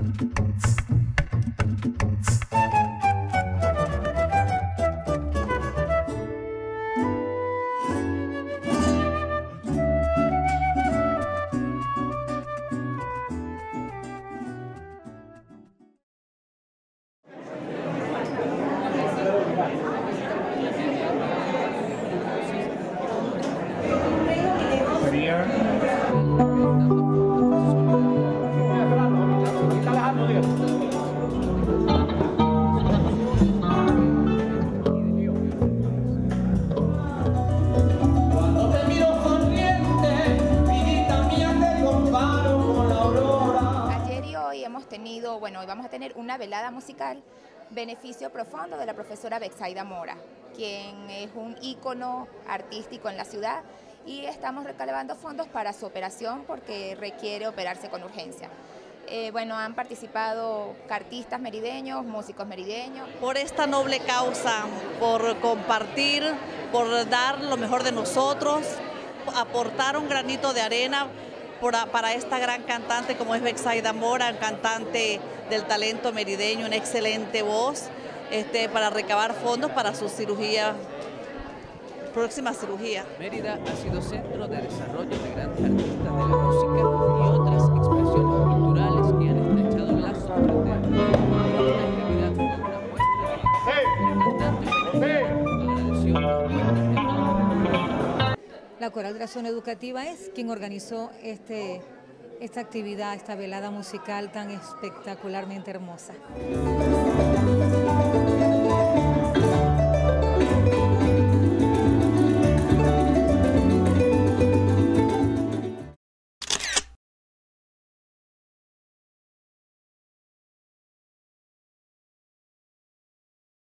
Hoy vamos a tener una velada musical, Beneficio Profundo, de la profesora Betsaida Mora, quien es un ícono artístico en la ciudad, y estamos recabando fondos para su operación porque requiere operarse con urgencia. Han participado cartistas merideños, músicos merideños. Por esta noble causa, por compartir, por dar lo mejor de nosotros, aportar un granito de arena para esta gran cantante como es Betsaida Mora, cantante del talento merideño, una excelente voz, para recabar fondos para su cirugía, próxima cirugía. Mérida ha sido centro de desarrollo de grandes artistas de la música y otras expresiones culturales que han estrechado lazos fraternos. Esta actividad fue una muestra de la cantante meridiana agradeció. La Coral de la Zona Educativa es quien organizó esta actividad, esta velada musical tan espectacularmente hermosa.